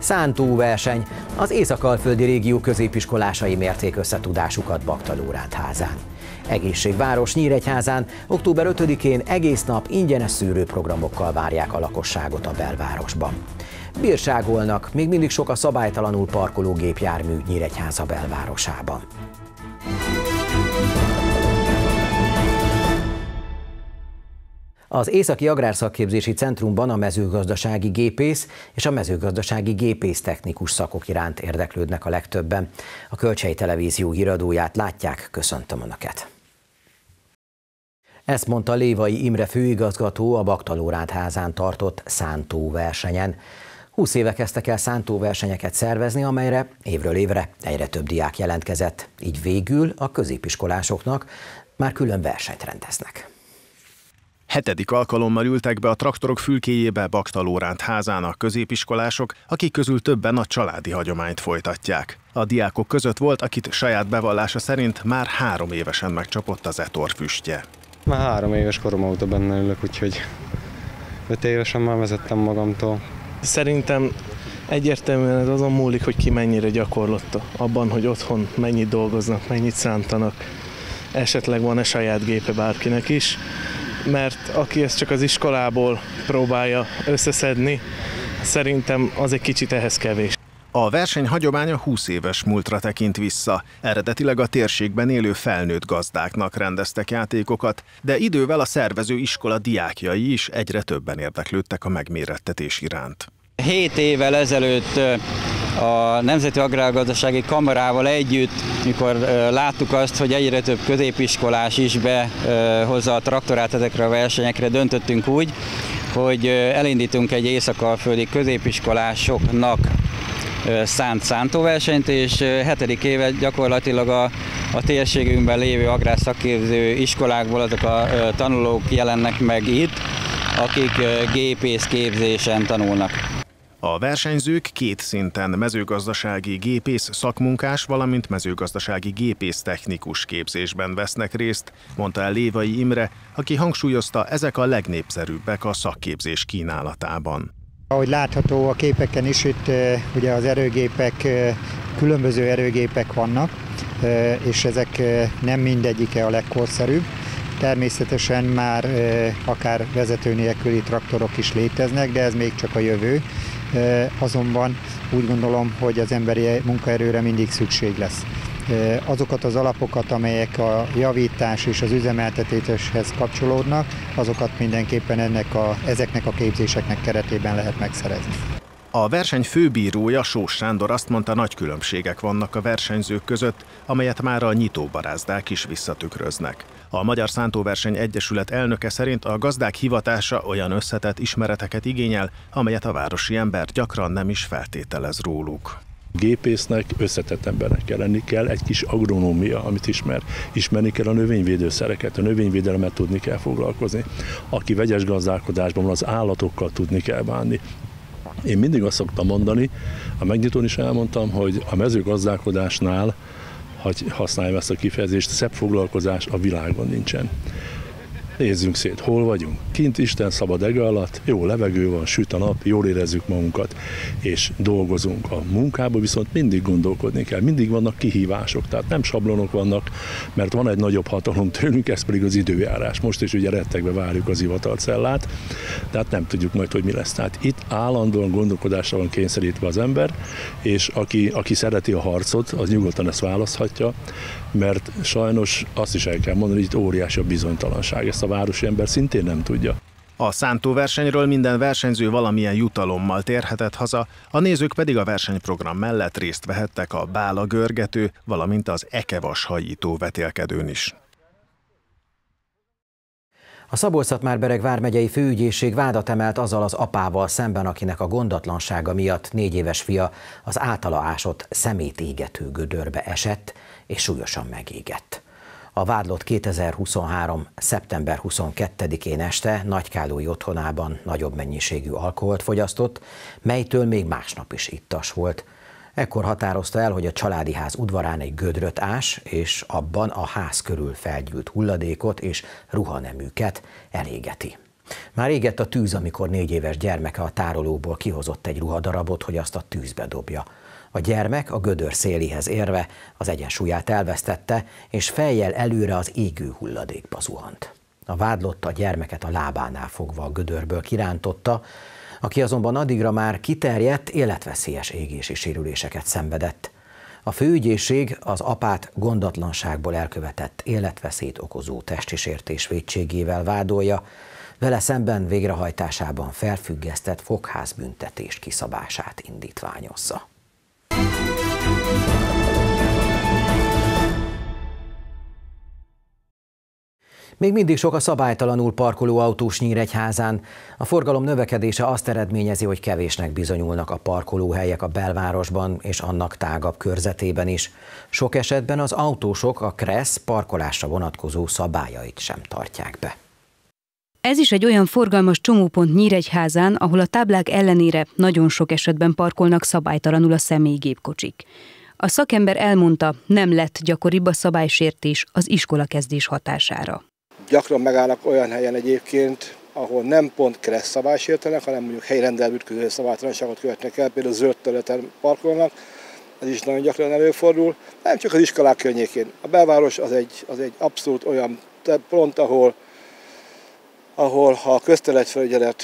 Szántóverseny. Az észak-alföldi régió középiskolásai mérték összetudásukat Baktalórándházán. Egészségváros Nyíregyházán október 5-én egész nap ingyenes szűrőprogramokkal várják a lakosságot a belvárosban. Bírságolnak, még mindig sok a szabálytalanul parkoló gépjármű Nyíregyháza belvárosában. Az Északi Agrárszakképzési Centrumban a mezőgazdasági gépész és a mezőgazdasági gépésztechnikus szakok iránt érdeklődnek a legtöbben. A Kölcsey Televízió híradóját látják, köszöntöm Önöket! Ezt mondta Lévai Imre főigazgató a Baktalórándházán tartott szántóversenyen. 20 éve kezdtek el szántóversenyeket szervezni, amelyre évről évre egyre több diák jelentkezett, így végül a középiskolásoknak már külön versenyt rendeznek. 7. alkalommal ültek be a traktorok fülkéjébe Baktalórándházán a középiskolások, akik közül többen a családi hagyományt folytatják. A diákok között volt, akit saját bevallása szerint már 3 évesen megcsapott az etor füstje. Már 3 éves korom óta benne ülök, úgyhogy 5 évesen már vezettem magamtól. Szerintem egyértelműen ez azon múlik, hogy ki mennyire gyakorlott abban, hogy otthon mennyit dolgoznak, mennyit szántanak. Esetleg van-e saját gépe bárkinek is, mert aki ezt csak az iskolából próbálja összeszedni, szerintem az egy kicsit ehhez kevés. A verseny hagyománya 20 éves múltra tekint vissza. Eredetileg a térségben élő felnőtt gazdáknak rendeztek játékokat, de idővel a szervező iskola diákjai is egyre többen érdeklődtek a megmérettetés iránt. 7 évvel ezelőtt a Nemzeti Agrárgazdasági Kamarával együtt, mikor láttuk azt, hogy egyre több középiskolás is behozza a traktorát ezekre a versenyekre, döntöttünk úgy, hogy elindítunk egy észak-alföldi középiskolásoknak szánt szántóversenyt, és 7. éve gyakorlatilag a térségünkben lévő agrárszakképző iskolákból azok a tanulók jelennek meg itt, akik gépészképzésen tanulnak. A versenyzők 2 szinten mezőgazdasági gépész szakmunkás, valamint mezőgazdasági gépésztechnikus képzésben vesznek részt, mondta el Lévai Imre, aki hangsúlyozta, ezek a legnépszerűbbek a szakképzés kínálatában. Ahogy látható a képeken is, itt ugye az erőgépek, különböző erőgépek vannak, és ezek nem mindegyike a legkorszerűbb. Természetesen már akár vezető nélküli traktorok is léteznek, de ez még csak a jövő. Azonban úgy gondolom, hogy az emberi munkaerőre mindig szükség lesz. Azokat az alapokat, amelyek a javítás és az üzemeltetéshez kapcsolódnak, azokat mindenképpen ezeknek a képzéseknek keretében lehet megszerezni. A verseny főbírója, Sós Sándor azt mondta, nagy különbségek vannak a versenyzők között, amelyet már a nyitóbarázdák is visszatükröznek. A Magyar Szántóverseny Egyesület elnöke szerint a gazdák hivatása olyan összetett ismereteket igényel, amelyet a városi ember gyakran nem is feltételez róluk. Gépésznek összetett embernek kell lenni, kell egy kis agronómia, amit ismer. Ismerni kell a növényvédőszereket, a növényvédelemmel tudni kell foglalkozni. Aki vegyes gazdálkodásban van, az állatokkal tudni kell bánni. Én mindig azt szoktam mondani, a megnyitón is elmondtam, hogy a mezőgazdálkodásnál, hogy használjam ezt a kifejezést, szebb foglalkozás a világon nincsen. Nézzünk szét, hol vagyunk. Kint Isten szabad ege alatt, jó levegő van, süt a nap, jól érezzük magunkat, és dolgozunk. A munkában viszont mindig gondolkodni kell, mindig vannak kihívások, tehát nem sablonok vannak, mert van egy nagyobb hatalom tőlünk, ez pedig az időjárás. Most is ugye rettegve várjuk az hivatalcellát, tehát nem tudjuk majd, hogy mi lesz. Tehát itt állandóan gondolkodásra van kényszerítve az ember, és aki szereti a harcot, az nyugodtan ezt választhatja, mert sajnos azt is el kell mondani, hogy itt óriási a bizonytalanság. Ezt a városi ember szintén nem tudja. A szántóversenyről minden versenyző valamilyen jutalommal térhetett haza, a nézők pedig a versenyprogram mellett részt vehettek a bála görgető, valamint az ekevas hajító vetélkedőn is. A Szabolcs-Szatmár-Bereg vármegyei főügyészség vádat emelt azzal az apával szemben, akinek a gondatlansága miatt 4 éves fia az általa ásott szemétégető gödörbe esett és súlyosan megégett. A vádlott 2023. szeptember 22-én este Nagykállói otthonában nagyobb mennyiségű alkoholt fogyasztott, melytől még másnap is ittas volt. Ekkor határozta el, hogy a családi ház udvarán egy gödröt ás, és abban a ház körül felgyűlt hulladékot és ruhaneműket elégeti. Már égett a tűz, amikor 4 éves gyermeke a tárolóból kihozott egy ruhadarabot, hogy azt a tűzbe dobja. A gyermek a gödör széléhez érve az egyensúlyát elvesztette, és fejjel előre az égő hulladékba zuhant. A vádlott a gyermeket a lábánál fogva a gödörből kirántotta, aki azonban addigra már kiterjedt, életveszélyes égési sérüléseket szenvedett. A főügyészség az apát gondatlanságból elkövetett életveszélyt okozó testi sértés vétségével vádolja, vele szemben végrehajtásában felfüggesztett fogházbüntetés kiszabását indítványozza. Még mindig sok a szabálytalanul parkoló autós Nyíregyházán. A forgalom növekedése azt eredményezi, hogy kevésnek bizonyulnak a parkolóhelyek a belvárosban és annak tágabb körzetében is. Sok esetben az autósok a KRESZ parkolásra vonatkozó szabályait sem tartják be. Ez is egy olyan forgalmas csomópont Nyíregyházán, ahol a táblák ellenére nagyon sok esetben parkolnak szabálytalanul a személygépkocsik. A szakember elmondta, nem lett gyakoribb a szabálysértés az iskolakezdés hatására. Gyakran megállnak olyan helyen egyébként, ahol nem pont KRESZ szabály sértenek, hanem mondjuk helyrendel ütköző szabálytalanságot követnek el, például zöld területen parkolnak, ez is nagyon gyakran előfordul, nem csak az iskolák környékén. A belváros az egy abszolút olyan pont, ahol ha a közterületfelügyelet,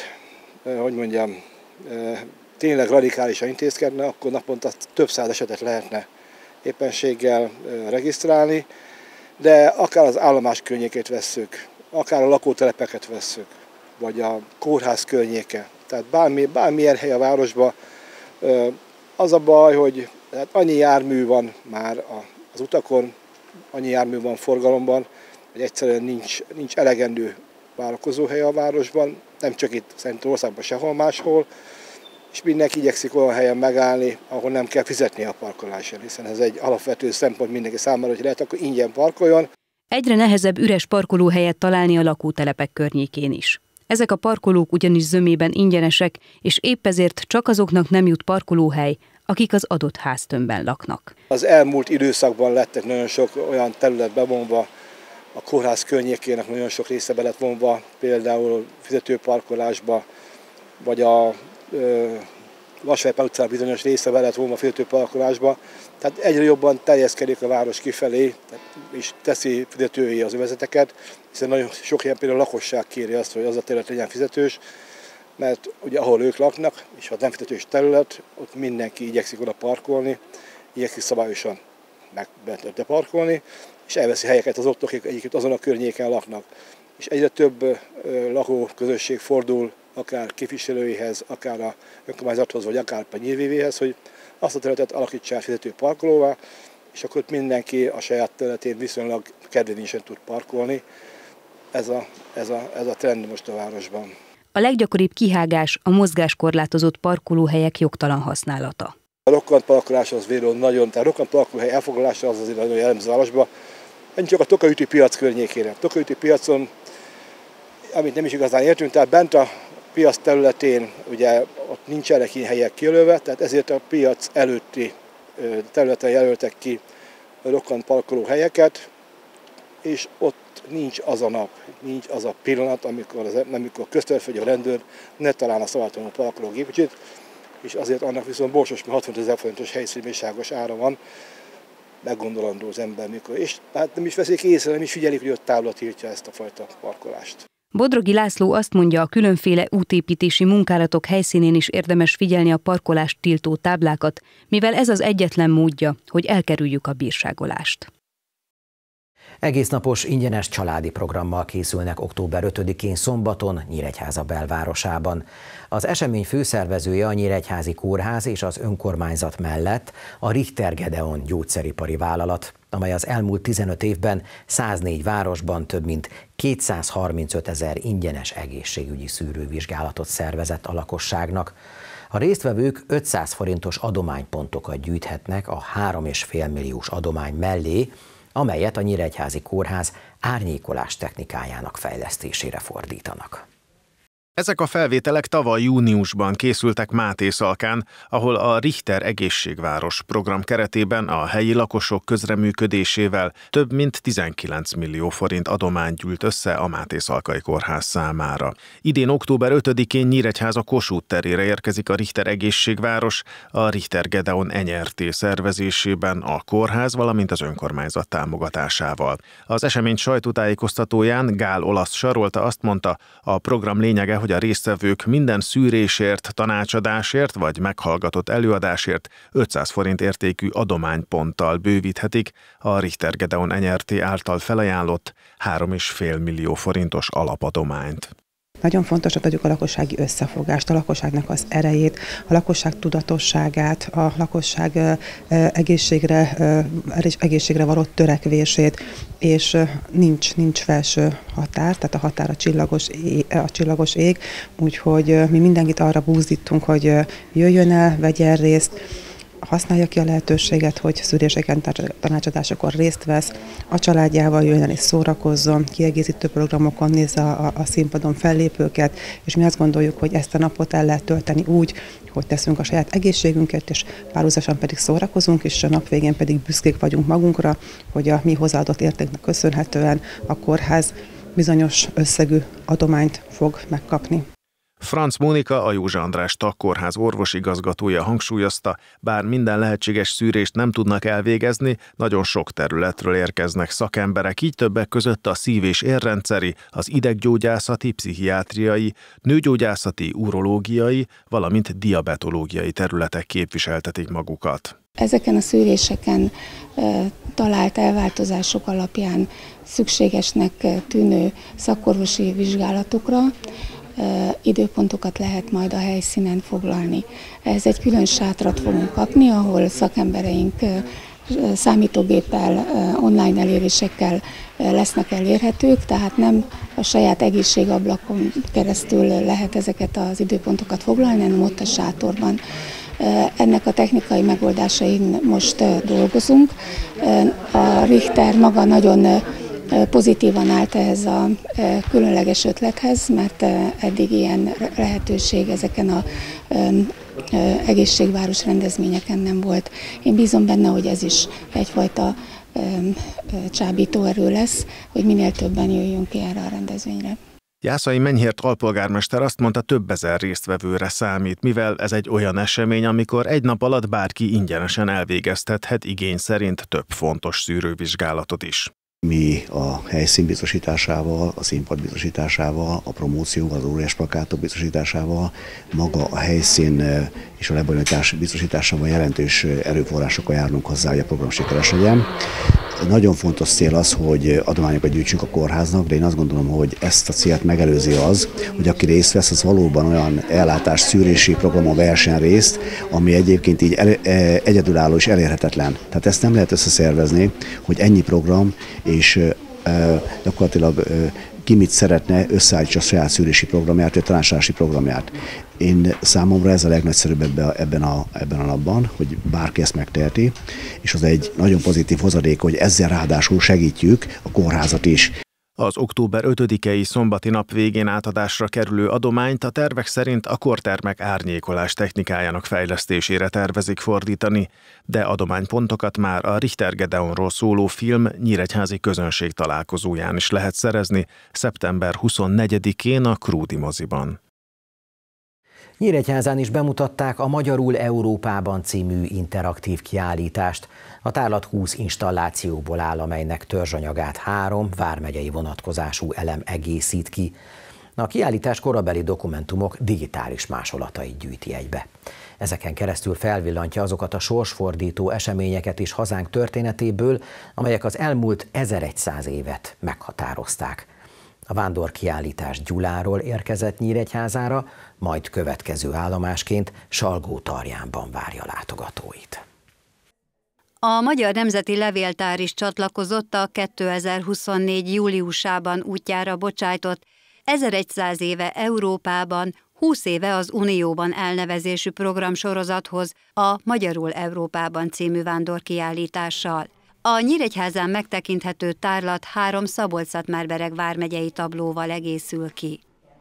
tényleg radikálisan intézkedne, akkor naponta több száz esetet lehetne éppenséggel regisztrálni, de akár az állomás környékét vesszük, akár a lakótelepeket vesszük, vagy a kórház környéke, tehát bármilyen hely a városban. Az a baj, hogy annyi jármű van már az utakon, annyi jármű van forgalomban, hogy egyszerűen nincs elegendő várakozóhely a városban, nem csak itt szerintem országban, sehol máshol, és mindenki igyekszik olyan helyen megállni, ahol nem kell fizetni a parkolásért, hiszen ez egy alapvető szempont mindenki számára, hogy lehet, akkor ingyen parkoljon. Egyre nehezebb üres parkolóhelyet találni a lakótelepek környékén is. Ezek a parkolók ugyanis zömében ingyenesek, és épp ezért csak azoknak nem jut parkolóhely, akik az adott háztömbben laknak. Az elmúlt időszakban lettek nagyon sok olyan terület bevonva, a kórház környékének nagyon sok része be lett vonva, például fizetőparkolásba, vagy a Vasvári utcán bizonyos része be lett volna a fizetőparkolásba. Tehát egyre jobban terjeszkedik a város kifelé, és teszi fizetői az övezeteket, hiszen nagyon sok ilyen például a lakosság kéri azt, hogy az a terület legyen fizetős, mert ugye ahol ők laknak, és ha nem fizetős terület, ott mindenki igyekszik oda parkolni, igyekszik szabályosan beparkolni, és elveszi helyeket az ott, akik egyébként azon a környéken laknak. És egyre több lakóközösség fordul akár képviselőihez, akár a önkormányzathoz, vagy akár a nyírvévéhez, hogy azt a területet alakítsák fizető parkolóvá, és akkor mindenki a saját területén viszonylag kedvezményesen tud parkolni. Ez a trend most a városban. A leggyakoribb kihágás a mozgáskorlátozott parkolóhelyek jogtalan használata. A rokkant parkolás az véről nagyon, tehát a rokkant parkolóhely elfoglalása az azért nagyon jellemző a városban. Ennyi csak a Tokaüti piac környékére. A Tokaüti piacon, amit nem is igazán értünk, tehát bent a piac területén ugye ott nincsenek ilyen helyek kijelölve, tehát ezért a piac előtti területen jelöltek ki rokkant parkoló helyeket, és ott nincs az a nap, nincs az a pillanat, amikor közterületfelügyelő rendőr ne találna szabálytalanul parkoló gépkocsit, és azért annak viszont borsos, mert 60 000 forintos helyszínbírságos ára van, meggondolandó az ember mikor. És hát nem is veszik észre, nem is figyelik, hogy ott tábla tiltja ezt a fajta parkolást. Bodrogi László azt mondja, a különféle útépítési munkálatok helyszínén is érdemes figyelni a parkolást tiltó táblákat, mivel ez az egyetlen módja, hogy elkerüljük a bírságolást. Egésznapos ingyenes családi programmal készülnek október 5-én szombaton Nyíregyháza belvárosában. Az esemény főszervezője a Nyíregyházi Kórház és az önkormányzat mellett a Richter Gedeon gyógyszeripari vállalat, amely az elmúlt 15 évben 104 városban több mint 235 000 ingyenes egészségügyi szűrővizsgálatot szervezett a lakosságnak. A résztvevők 500 forintos adománypontokat gyűjthetnek a 3,5 milliós adomány mellé, amelyet a Nyíregyházi Kórház árnyékolás technikájának fejlesztésére fordítanak. Ezek a felvételek tavaly júniusban készültek Mátészalkán, ahol a Richter Egészségváros program keretében a helyi lakosok közreműködésével több mint 19 millió forint adomány gyűlt össze a Mátészalkai Kórház számára. Idén október 5-én Nyíregyháza Kossuth terére érkezik a Richter Egészségváros a Richter Gedeon NRT szervezésében a kórház, valamint az önkormányzat támogatásával. Az esemény sajtótájékoztatóján Gál Olasz Sarolta azt mondta, a program lényege, hogy a résztvevők minden szűrésért, tanácsadásért vagy meghallgatott előadásért 500 forint értékű adományponttal bővíthetik a Richter Gedeon NRT által felajánlott 3,5 millió forintos alapadományt. Nagyon fontos, hogy adjuk a lakossági összefogást, a lakosságnak az erejét, a lakosság tudatosságát, a lakosság egészségre való törekvését, és nincs felső határ, tehát a határ a csillagos ég, úgyhogy mi mindenkit arra buzdítunk, hogy jöjjön el, vegyen részt, használja ki a lehetőséget, hogy szűréseken, tanácsadásokon részt vesz, a családjával jöjjön és szórakozzon, kiegészítő programokon nézze a színpadon fellépőket, és mi azt gondoljuk, hogy ezt a napot el lehet tölteni úgy, hogy teszünk a saját egészségünket, és párhuzamosan pedig szórakozunk, és a nap végén pedig büszkék vagyunk magunkra, hogy a mi hozzáadott értéknek köszönhetően a kórház bizonyos összegű adományt fog megkapni. Franc Mónika, a József András Tagkórház orvosigazgatója hangsúlyozta, bár minden lehetséges szűrést nem tudnak elvégezni, nagyon sok területről érkeznek szakemberek, így többek között a szív- és érrendszeri, az ideggyógyászati, pszichiátriai, nőgyógyászati, urológiai, valamint diabetológiai területek képviseltetik magukat. Ezeken a szűréseken talált elváltozások alapján szükségesnek tűnő szakorvosi vizsgálatokra időpontokat lehet majd a helyszínen foglalni. Ez egy külön sátrat fogunk kapni, ahol szakembereink számítógéppel, online elérésekkel lesznek elérhetők, tehát nem a saját egészségablakon keresztül lehet ezeket az időpontokat foglalni, hanem ott a sátorban. Ennek a technikai megoldásain most dolgozunk. A Richter maga nagyon pozitívan állt ehhez a különleges ötlethez, mert eddig ilyen lehetőség ezeken az egészségváros rendezvényeken nem volt. Én bízom benne, hogy ez is egyfajta csábító erő lesz, hogy minél többen jöjjünk ki erre a rendezvényre. Jászai Menyhért alpolgármester azt mondta, több ezer résztvevőre számít, mivel ez egy olyan esemény, amikor egy nap alatt bárki ingyenesen elvégeztethet igény szerint több fontos szűrővizsgálatot is. Mi a helyszín biztosításával, a színpad biztosításával, a promóció, az óriás plakátok biztosításával, maga a helyszín és a lebonyolítás biztosításával jelentős erőforrásokkal járunk hozzá, hogy a program sikeres legyen. Nagyon fontos cél az, hogy adományokat gyűjtsünk a kórháznak, de én azt gondolom, hogy ezt a célt megelőzi az, hogy aki részt vesz, az valóban olyan ellátás szűrési programon vehessen részt, ami egyébként így egyedülálló és elérhetetlen. Tehát ezt nem lehet összeszervezni, hogy ennyi program, és gyakorlatilag ki mit szeretne, összeállítsa a saját szűrési programját, vagy tanácsadási programját. Én számomra ez a legnagyszerűbb ebben a napban, hogy bárki ezt megteheti, és az egy nagyon pozitív hozadék, hogy ezzel ráadásul segítjük a kórházat is. Az október 5-i szombati nap végén átadásra kerülő adományt a tervek szerint a kortermek árnyékolás technikájának fejlesztésére tervezik fordítani, de adománypontokat már a Richter Gedeonról szóló film nyíregyházi közönség találkozóján is lehet szerezni, szeptember 24-én a Krúdi moziban. Nyíregyházán is bemutatták a Magyarul Európában című interaktív kiállítást. A tárlat 20 installációból áll, amelynek törzsanyagát 3 vármegyei vonatkozású elem egészít ki. A kiállítás korabeli dokumentumok digitális másolatait gyűjti egybe. Ezeken keresztül felvillantja azokat a sorsfordító eseményeket is hazánk történetéből, amelyek az elmúlt 1100 évet meghatározták. A vándorkiállítás Gyuláról érkezett Nyíregyházára, majd következő állomásként Salgótarjánban várja látogatóit. A Magyar Nemzeti Levéltár is csatlakozott a 2024. júliusában útjára bocsájtott 1100 éve Európában, 20 éve az Unióban elnevezésű programsorozathoz, a Magyarul Európában című vándorkiállítással. A Nyíregyházán megtekinthető tárlat 3 Szabolcs-Szatmár-Bereg vármegyei tablóval egészül ki.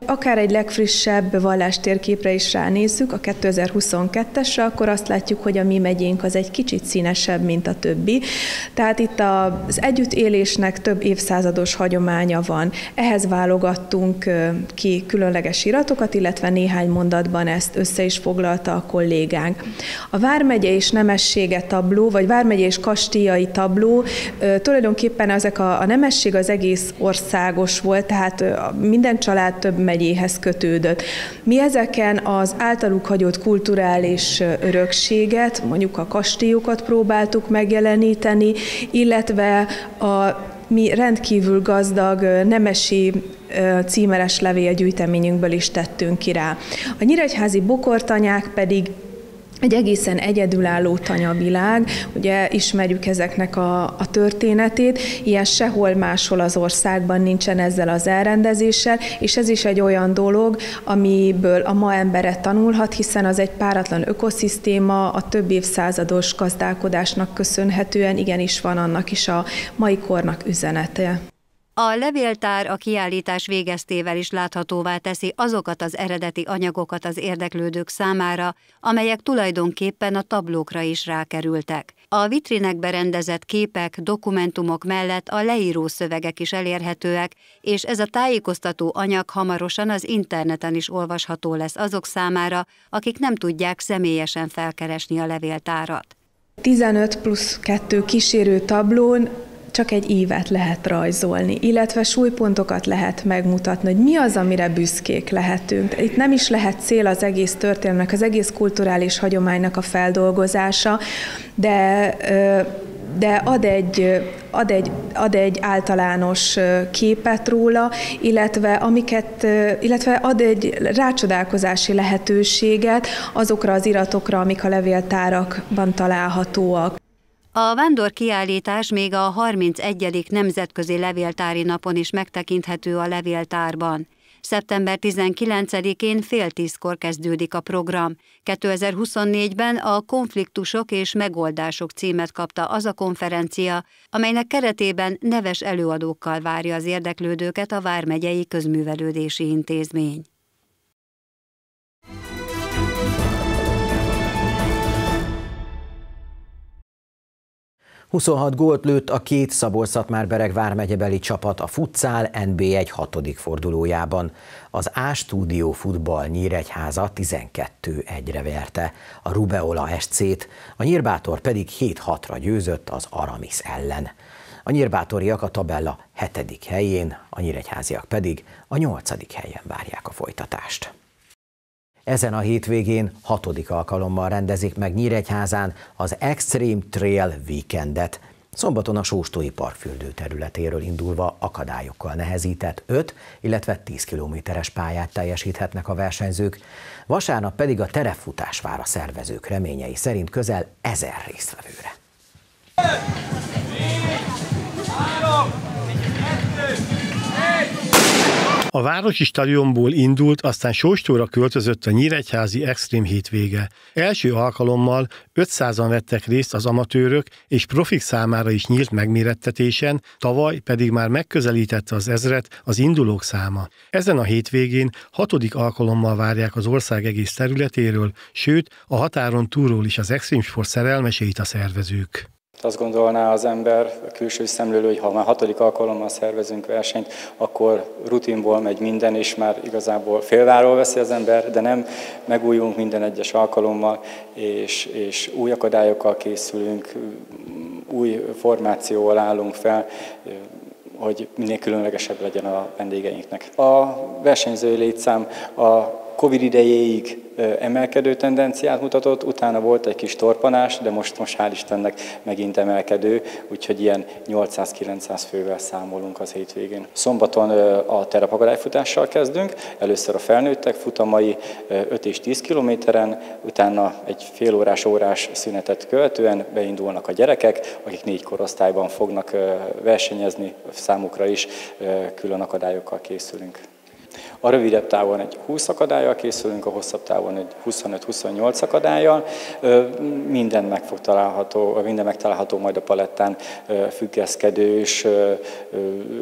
Akár egy legfrissebb vallástérképre is ránézzük, a 2022-esre, akkor azt látjuk, hogy a mi megyénk az egy kicsit színesebb, mint a többi. Tehát itt az együttélésnek több évszázados hagyománya van. Ehhez válogattunk ki különleges iratokat, illetve néhány mondatban ezt össze is foglalta a kollégánk. A vármegye és nemessége tabló, vagy vármegye és kastélyai tabló, tulajdonképpen ezek a nemesség az egész országos volt, tehát minden család több megyéhez kötődött. Mi ezeken az általuk hagyott kulturális örökséget, mondjuk a kastélyokat próbáltuk megjeleníteni, illetve mi rendkívül gazdag nemesi címeres levélgyűjteményünkből is tettünk ki rá. A nyíregyházi bokortanyák pedig egy egészen egyedülálló tanyavilág, ugye ismerjük ezeknek a történetét, ilyen sehol máshol az országban nincsen ezzel az elrendezéssel, és ez is egy olyan dolog, amiből a ma embere tanulhat, hiszen az egy páratlan ökoszisztéma, a több évszázados gazdálkodásnak köszönhetően igenis van annak is a mai kornak üzenete. A levéltár a kiállítás végeztével is láthatóvá teszi azokat az eredeti anyagokat az érdeklődők számára, amelyek tulajdonképpen a tablókra is rákerültek. A vitrinekbe rendezett képek, dokumentumok mellett a leíró szövegek is elérhetőek, és ez a tájékoztató anyag hamarosan az interneten is olvasható lesz azok számára, akik nem tudják személyesen felkeresni a levéltárat. 15+2 kísérő tablón csak egy ívet lehet rajzolni, illetve súlypontokat lehet megmutatni, hogy mi az, amire büszkék lehetünk. Itt nem is lehet cél az egész történetnek, az egész kulturális hagyománynak a feldolgozása, de ad egy általános képet róla, illetve ad egy rácsodálkozási lehetőséget azokra az iratokra, amik a levéltárakban találhatóak. A vándorkiállítás még a 31. Nemzetközi Levéltári Napon is megtekinthető a levéltárban. Szeptember 19-én fél 10-kor kezdődik a program. 2024-ben a Konfliktusok és megoldások címet kapta az a konferencia, amelynek keretében neves előadókkal várja az érdeklődőket a Vármegyei Közművelődési Intézmény. 26 gólt lőtt a két Szabolcs-Szatmár-Bereg vármegyebeli csapat a futsal NB1 6. fordulójában. Az A-Stúdió Futball Nyíregyháza 12-1-re verte a Rubeola SC-t, a Nyírbátor pedig 7-6-ra győzött az Aramis ellen. A nyírbátoriak a tabella 7. helyén, a nyíregyháziak pedig a 8. helyen várják a folytatást. Ezen a hétvégén 6. alkalommal rendezik meg Nyíregyházán az Extreme Trail Weekendet. Szombaton a Sóstói Parkfürdő területéről indulva akadályokkal nehezített 5, illetve 10 kilométeres pályát teljesíthetnek a versenyzők, vasárnap pedig a terepfutás vár a szervezők reményei szerint közel 1000 résztvevőre. A városi stadionból indult, aztán Sóstóra költözött a nyíregyházi Extreme hétvége. Első alkalommal 500-an vettek részt az amatőrök, és profik számára is nyílt megmérettetésen, tavaly pedig már megközelítette az 1000-et az indulók száma. Ezen a hétvégén 6. alkalommal várják az ország egész területéről, sőt a határon túlról is az extrém sport szerelmeseit a szervezők. Azt gondolná az ember, a külső szemlélő, hogy ha már 6. alkalommal szervezünk versenyt, akkor rutinból megy minden, és már igazából félváról veszi az ember, de nem, megújulunk minden egyes alkalommal, és új akadályokkal készülünk, új formációval állunk fel, hogy minél különlegesebb legyen a vendégeinknek. A versenyzői létszám a Covid idejéig emelkedő tendenciát mutatott, utána volt egy kis torpanás, de most hál' Istennek megint emelkedő, úgyhogy ilyen 800-900 fővel számolunk az hétvégén. Szombaton a terepakadályfutással kezdünk, először a felnőttek futamai 5 és 10 kilométeren, utána egy órás szünetet követően beindulnak a gyerekek, akik 4 korosztályban fognak versenyezni, számukra is külön akadályokkal készülünk. A rövidebb távon egy 20 akadállyal készülünk, a hosszabb távon egy 25-28 akadállyal. Minden megtalálható majd a palettán, függeszkedős,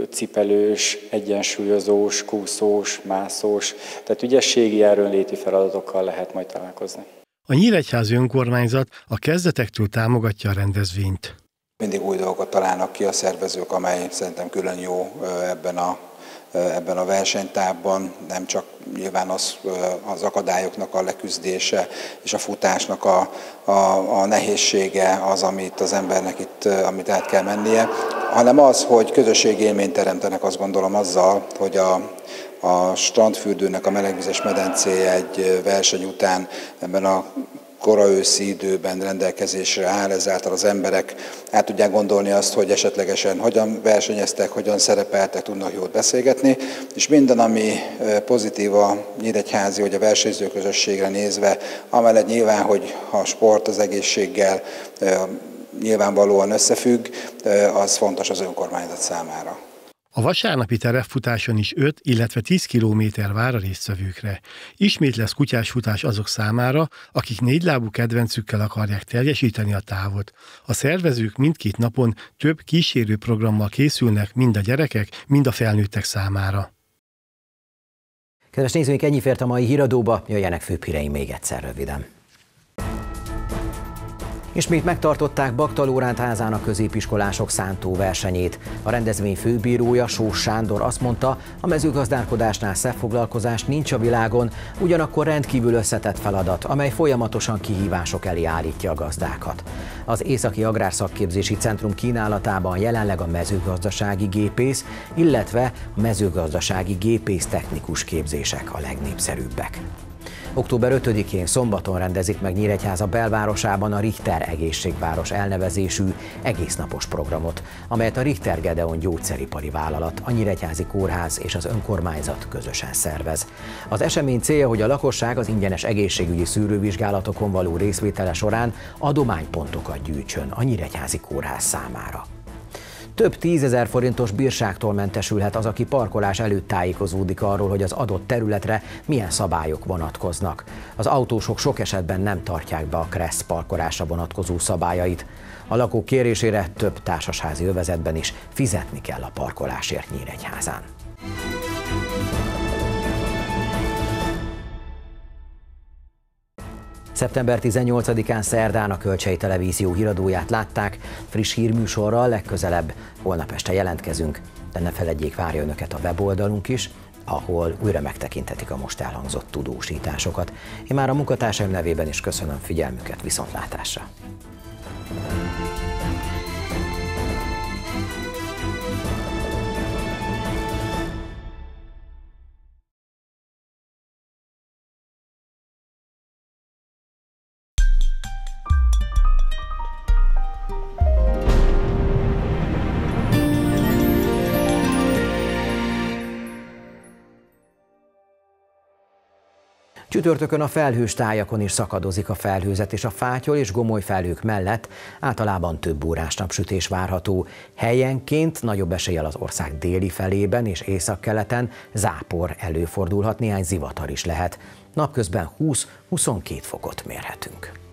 cipelős, egyensúlyozós, kúszós, mászós, tehát ügyességi, erőnléti feladatokkal lehet majd találkozni. A Nyíregyházi önkormányzat a kezdetektől támogatja a rendezvényt. Mindig új dolgokat találnak ki a szervezők, amely szerintem külön jó ebben a versenytávban, nem csak nyilván az akadályoknak a leküzdése és a futásnak a nehézsége az, amit az embernek itt, amit át kell mennie, hanem az, hogy közösségi élményt teremtenek, azt gondolom azzal, hogy a strandfürdőnek a melegvizes medencéje egy verseny után ebben a kora őszi időben rendelkezésre áll, ezáltal az emberek át tudják gondolni azt, hogy esetlegesen hogyan versenyeztek, hogyan szerepeltek, tudnak jót beszélgetni, és minden, ami pozitív a nyíregyházi, vagy a versenyző közösségre nézve, amellett nyilván, hogy a sport az egészséggel nyilvánvalóan összefügg, az fontos az önkormányzat számára. A vasárnapi terepfutáson is 5, illetve 10 kilométer vár a résztvevőkre. Ismét lesz kutyásfutás azok számára, akik négylábú kedvencükkel akarják teljesíteni a távot. A szervezők mindkét napon több kísérő programmal készülnek mind a gyerekek, mind a felnőttek számára. Kedves nézőink, ennyi fért a mai híradóba, jöjjenek főbb híreim még egyszer röviden. Ismét megtartották Bakta Lóránt házának középiskolások szántóversenyét. A rendezvény főbírója, Sós Sándor azt mondta, a mezőgazdálkodásnál szebb foglalkozás nincs a világon, ugyanakkor rendkívül összetett feladat, amely folyamatosan kihívások elé állítja a gazdákat. Az Északi Agrárszakképzési Centrum kínálatában jelenleg a mezőgazdasági gépész, illetve a mezőgazdasági gépész technikus képzések a legnépszerűbbek. Október 5-én szombaton rendezik meg Nyíregyháza belvárosában a Richter Egészségváros elnevezésű egésznapos programot, amelyet a Richter Gedeon gyógyszeripari vállalat, a Nyíregyházi Kórház és az önkormányzat közösen szervez. Az esemény célja, hogy a lakosság az ingyenes egészségügyi szűrővizsgálatokon való részvétele során adománypontokat gyűjtsön a Nyíregyházi Kórház számára. Több 10 000 forintos bírságtól mentesülhet az, aki parkolás előtt tájékozódik arról, hogy az adott területre milyen szabályok vonatkoznak. Az autósok sok esetben nem tartják be a KRESZ parkolásra vonatkozó szabályait. A lakók kérésére több társasházi övezetben is fizetni kell a parkolásért Nyíregyházán. Szeptember 18-án szerdán a Kölcsei Televízió híradóját látták, friss hírműsorral legközelebb holnap este jelentkezünk, de ne feledjék, várja önöket a weboldalunk is, ahol újra megtekinthetik a most elhangzott tudósításokat. Én már a munkatársaim nevében is köszönöm figyelmüket, viszontlátásra! Csütörtökön a felhős tájakon is szakadozik a felhőzet, és a fátyol és gomoly felhők mellett általában több órás napsütés várható. Helyenként nagyobb eséllyel az ország déli felében és északkeleten zápor előfordulhat, néhány zivatar is lehet. Napközben 20-22 fokot mérhetünk.